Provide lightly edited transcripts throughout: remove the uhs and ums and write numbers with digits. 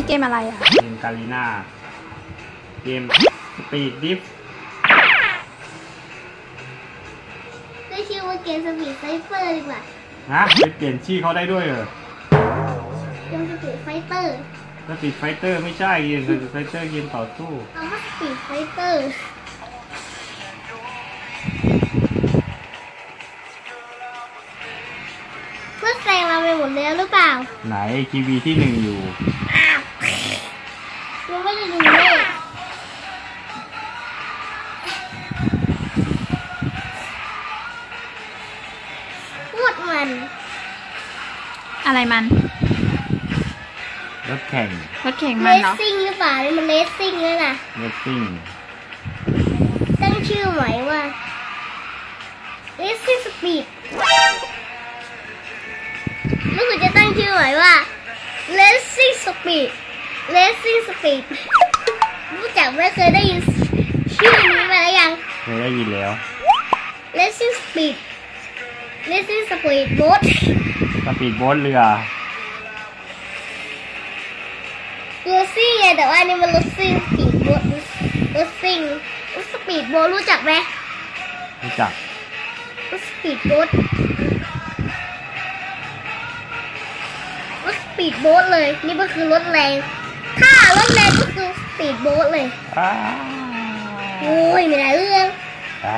เกมอะไรอ่ะเกมกาลีน่าเกมสปีดดิฟได้ชื่อว่าเกมสปีดไฟเตอร์ดีกว่านะไปเปลี่ยนชื่อเขาได้ด้วยเหรอเกมสปีดไฟเตอร์สปีดไฟเตอร์ไม่ใช่เกมสปีดไฟเตอร์เกมต่อสู้เอาว่าสปีดไฟเตอร์เพื่อแซงเราไปหมดแล้วหรือเปล่าไหนทีวีที่1อยู่เราไม่ได้ดูเลยพูดมันอะไรมันรถแข่งมันเหรอเลสซิ่งหรือเปล่านี่มันเลสซิ่งเลยนะเลสซิ่งตั้งชื่อใหม่ว่าเลสซิ่งสปีดรู้สึกจะตั้งชื่อใหม่ว่า Racing Speed รู้จักไหมเคยได้ยินชื่อนี้มาแล้วยังเคยได้ยินแล้ว Racing Speed Boat สปีดโบ๊ทเรือซิ่งไงแต่ว่านี่มันรถซิ่งสปีดโบ๊ทรถซิ่งรถสปีดโบ๊ทรู้จักไหมรู้จักรถสปีดโบ๊ทสปีดโบ๊ทเลยนี่ก็คือรถแรงถ้ารถแรงก็คือสปีดโบ๊ทเลยโอ้ยไม่ได้เรื่องไป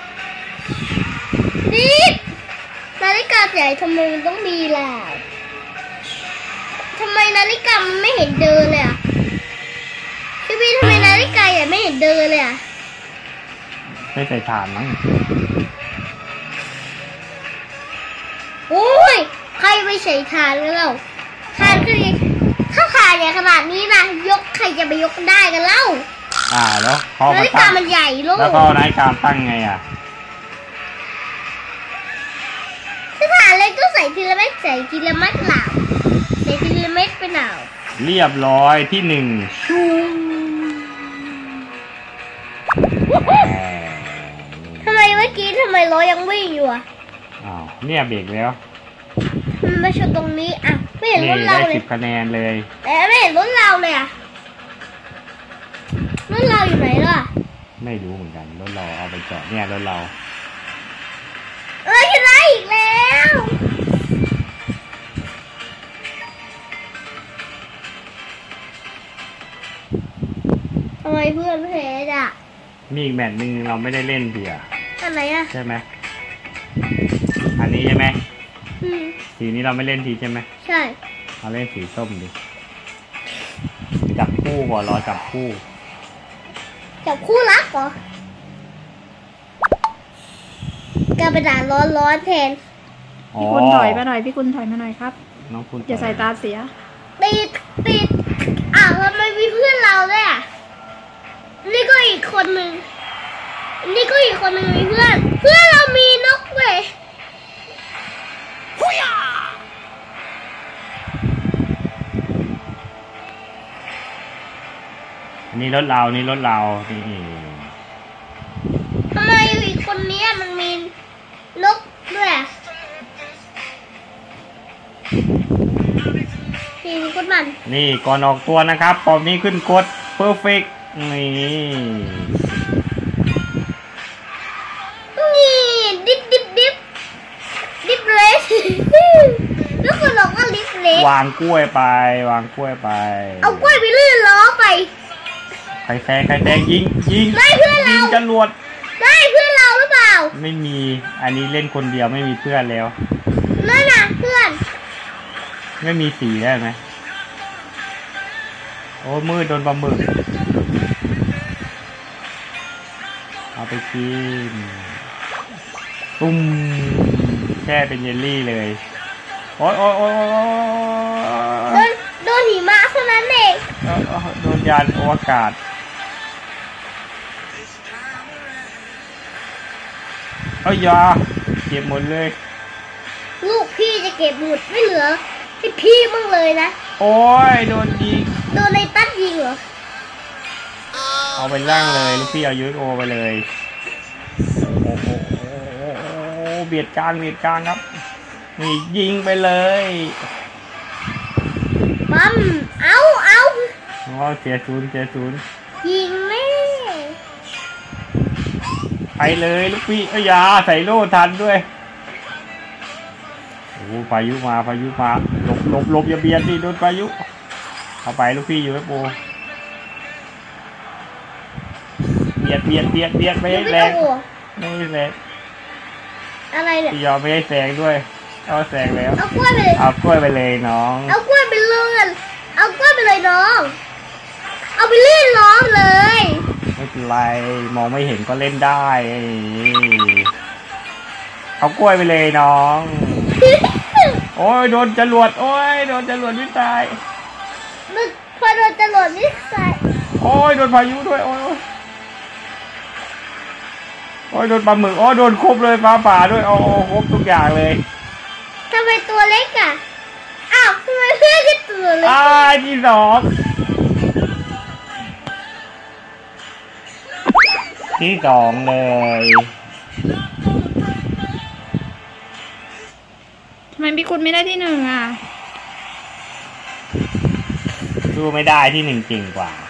นี่นาฬิกาใหญ่ทำไมมันต้องมีล่ะทำไมนาฬิกามันไม่เห็นเดินเลยอ่ะพี่ทำไมนาฬิกาใหญ่ไม่เห็นเดินเลยอ่ะไม่ใส่ถ่านมั้งโอ้ยใครไปใส่ถ่านกันเล่าถ่านก็ดีถ้าถ่านใหญ่ขนาดนี้นะยกใครจะไปยกได้กันเล่าแล้วพอนาฬิกามันใหญ่ลูกแล้วก็นาฬิกาตั้งไงอ่ะถ้าถ่านเล็กก็ใส่ทีละเม็ดใส่ทีละเม็ดเปล่าใส่ทีละเม็ดไปเปล่าเรียบร้อยที่1 ทำไมเมื่อกี้ล้อยังวิ่งอยู่อ่ะเนี่ยเบรกแล้วมันมาชนตรงนี้อ่ะไม่เห็นรถเราเลยได้10 คะแนนเลยแต่ไม่เห็นรถเราเลยอ่ะรถเราอยู่ไหนล่ะไม่รู้เหมือนกันรถเราเอาไปจอดเนี่ยรถเราชนะอีกแล้วทำไมเพื่อนแพ้อ่ะมีอีกแมตช์นึงเราไม่ได้เล่นเดียวอันไหนอ่ะใช่ไหมอันนี้ใช่ไหมสีนี้เราไม่เล่นทีใช่ไหมใช่เราเล่นสีส้มดิจับคู่ก่อนรอจับคู่รักเหรอกระดาษร้อนแทนพี่คุณถอยมาหน่อยครับน้องคุณอย่าใส่ตาเสียติดทำไมมีเพื่อนเราด้วยอ่ะนี่ก็อีกคนหนึ่งมีเพื่อนเรามีนกเว้ยนี่รถเรานี่ทำไมอีกคนนี้มันมีนกด้วยทีมกดมันนี่ก่อนออกตัวนะครับปอมนี้ขึ้นกด perfect นี่ดิฟเรสแล้วคนบอกว่าดิฟเรสวางกล้วยไปเอากล้วยไปลื่นล้อไปใครแซงยิงได้เพื่อนเรายิงจรวดได้เพื่อนเราหรือเปล่าไม่มีอันนี้เล่นคนเดียวไม่มีเพื่อนแล้วนั่นน่ะเพื่อนไม่มีสีได้ไหมโอ้มืดโดนปลาหมึกเอาไปกินตุ้มแช่เป็นเยลลี่เลยโอ้ยโดนหิมะเท่านั้นเองโดนยานอวกาศยาเก็บหมดเลยลูกพี่จะเก็บหมดไม่เหลือให้พี่มั่งเลยนะโอ้ยโดนยิงโดนในตัดยิงเหรอเอาไปล่างเลยลูกพี่เอายูโอไปเลยโอ้เบียดกลางครับนี่ยิงไปเลยปั๊มเอาอ๋อเสียศูนย์ยิงแม่ไปเลยลูกพี่เอ้ยอยาใส่โล่ทันด้วยโอ้พายุมาหลบอย่าเบียดดิโดนพายุเข้าไปลูกพี่อยู่ไหมปูเบียดไม่ให้แรงอะไรเนี่ยพี่ยอมไม่ให้แซงด้วยเอาแซงแล้วเอากล้วยไปเลยเอากล้วยไปเลยน้องเอากล้วยไปเลยเอากล้วยไปเลยน้องเอาไปเล่นน้องเลยไม่เป็นไรมองไม่เห็นก็เล่นได้เอากล้วยไปเลยน้อง โอ้ยโดนจรวดวิสัยพอโดนจรวดนี่ใส่โอ้ยโดนพายุด้วยโอ้ยโดนปลาหมึกโดนครบเลยฟ้าผ่าด้วยโอ้ครบทุกอย่างเลยทำไมตัวเล็กอ่ะอ้าวทำไมเพื่อนก็ตัวเล็กที่สองเลยทำไมพี่คุณไม่ได้ที่หนึ่งอ่ะสู้ไม่ได้ที่หนึ่งเก่งกว่า